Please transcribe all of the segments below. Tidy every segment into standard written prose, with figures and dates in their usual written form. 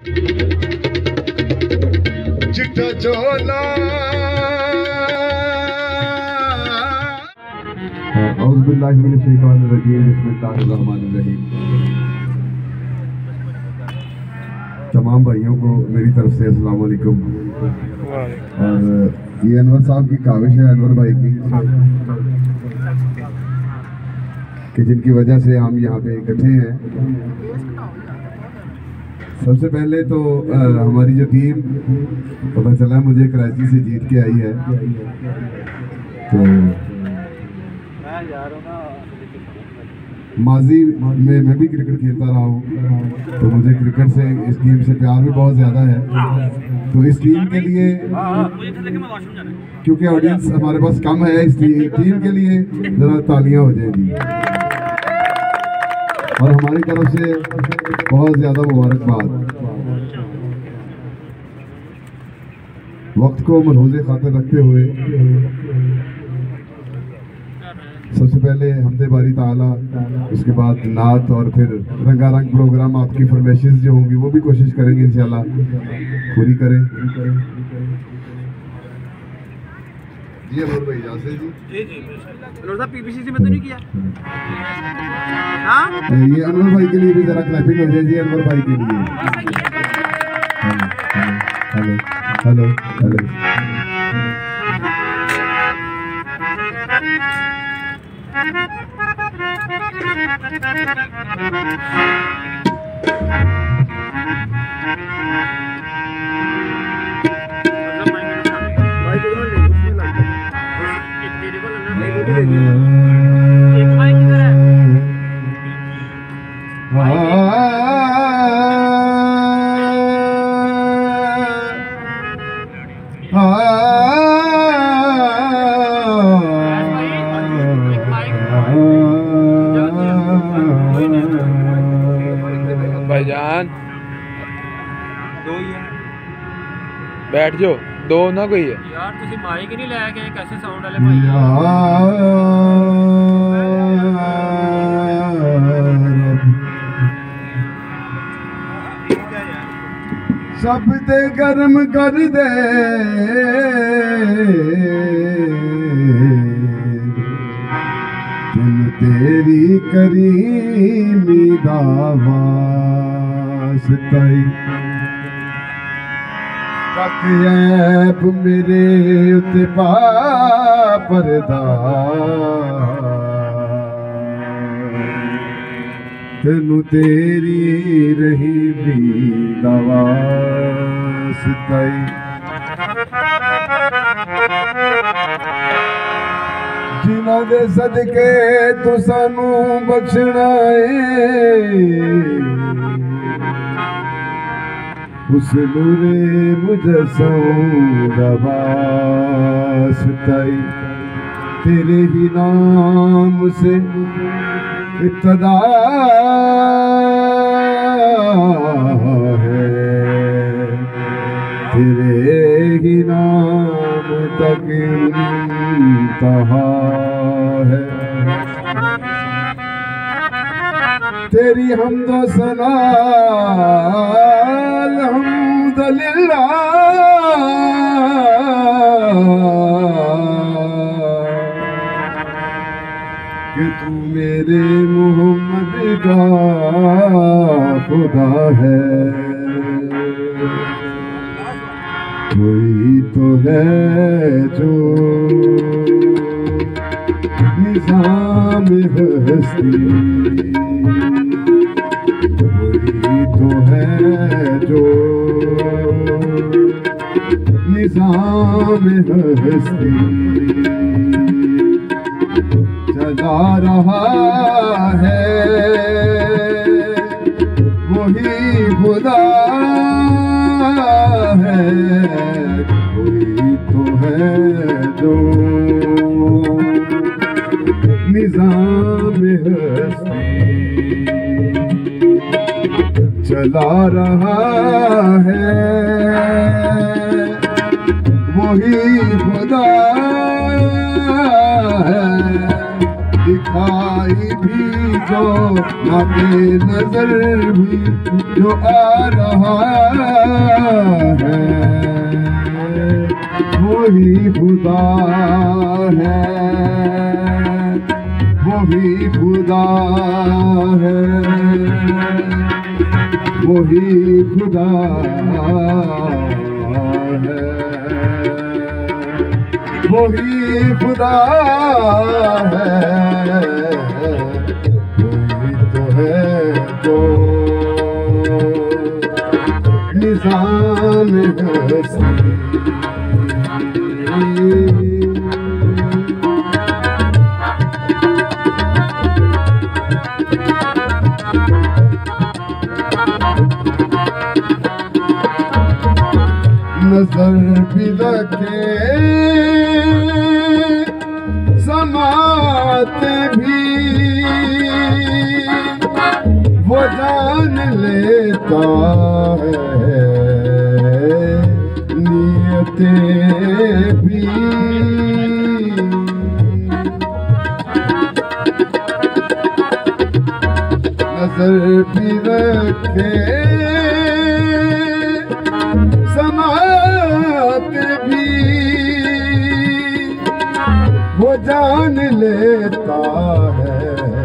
चिट्टा चोला औज़ुबिल्लाहि मिनश शैतानिर रजीम बिस्मिल्लाहिर रहमानिर रहीम। तमाम भाइयों को मेरी तरफ से अस्सलाम वालेकुम। और ये अनवर साहब की काविश है, अनवर भाई की, कि जिनकी वजह से हम यहाँ पे इकट्ठे हैं। सबसे पहले तो हमारी जो टीम, पता चला मुझे कराची से जीत के आई है, तो माजी में मैं भी क्रिकेट खेलता रहा हूँ, तो मुझे क्रिकेट से, इस टीम से प्यार भी बहुत ज़्यादा है। तो इस टीम के लिए, क्योंकि ऑडियंस हमारे पास कम है, इसलिए टीम के लिए ज़रा तालियां हो जाएंगी और हमारी तरफ से बहुत ज़्यादा मुबारकबाद। वक्त को मलहूज़े खातिर रखते हुए सबसे पहले हमदे बारी ताला, उसके बाद नात और फिर रंगारंग प्रोग्राम। आपकी फरमाइशें जो होंगी वो भी कोशिश करेंगे इंशाल्लाह पूरी करें। जी अनवर भाई, याद से जी अनवर साहब पीपीसी में तो नहीं किया? हाँ, ये अनवर भाई के लिए भी जरा क्लैपिंग हो जाए जी, अनवर भाई के लिए। Hello hello hello. भाईजान दो ही है, बैठ जाओ, दो ना कोई है यार। तुसी माइक ही नहीं लाया कि कैसे साउंड वाले भाई सब ते गर्म कर दे तुम तेरी करीमी दावास्ताई तक ऐप मेरे उते पा परदा तेनू तेरी रही भी दावास्ताई। जिन्हां दे सदके तू सानू बख्शना है, उस नूरे मुजस्सम दा वास्ताई। तेरे ही नाम से इब्तदा है, तेरे ही नाम तक इंतहा है। तेरी हम्दो सना अल्हम्दुलिल्लाह, कि तू मेरे मोहम्मद का खुदा है। कोई तो है जो निज़ाम हस्ती, कोई तो है जो निज़ाम हस्ती चला रहा है, वही खुदा है। कोई तो है जो निज़ाम हस्ती चला रहा है, वही खुदा है। दिखाई भी जो नाते नजर भी जो आ रहा खुदा है, वही खुदा है, वही खुदा है, वही खुदा है, वही तो है जो निज़ाम हस्ती। नजर भी रखे समाते भी, वो जान लेता है नियतें भी। नजर भी रखे समाते भी, वो जान लेता है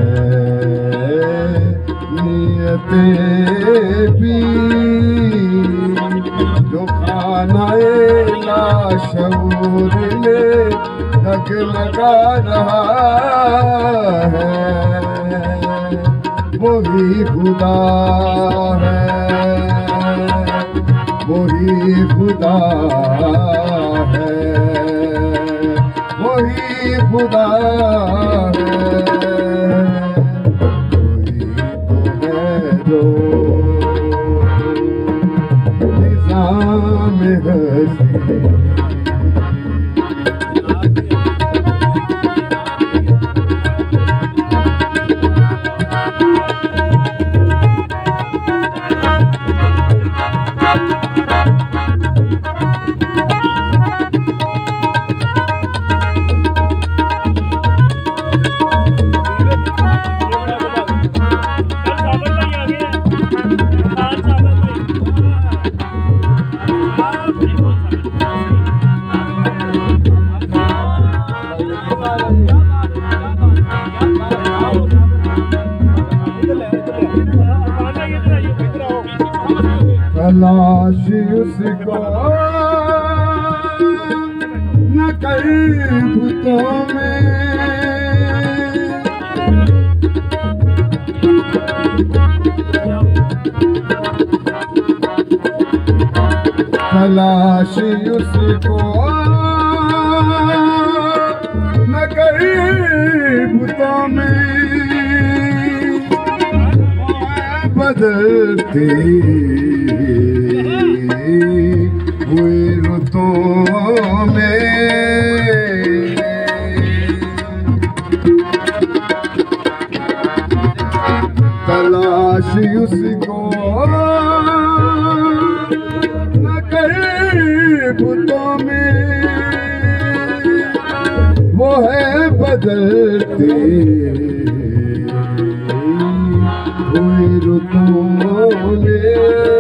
नियतें भी। जो खानाए लाशऊर में दग लगा रहा है, वही खुदा है, वही खुदा है, वही खुदा है, वही तो है जो निज़ाम हस्ती। तलाश उसको न कर भूतों में, तलाश उसको न कर भूतों में, बदलती हुई रुतों में। तलाश उसको न करे बुतों में, वो है बदलती हुई रुतों में।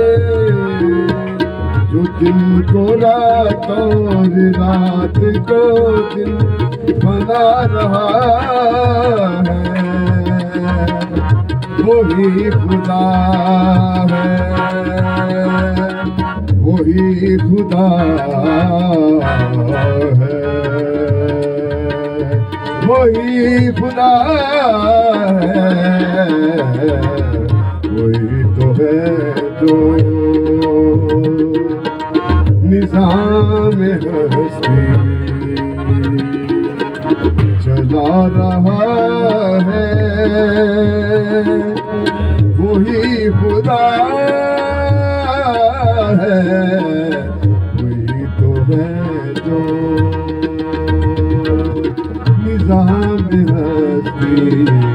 जो दिन को रात और रात को दिन बना रहा है, वही खुदा है, वही खुदा है, वही खुदा है, वही तो है जो निज़ाम हस्ती चला रहा है, वही खुदा है, वही तो है जो निज़ाम हस्ती।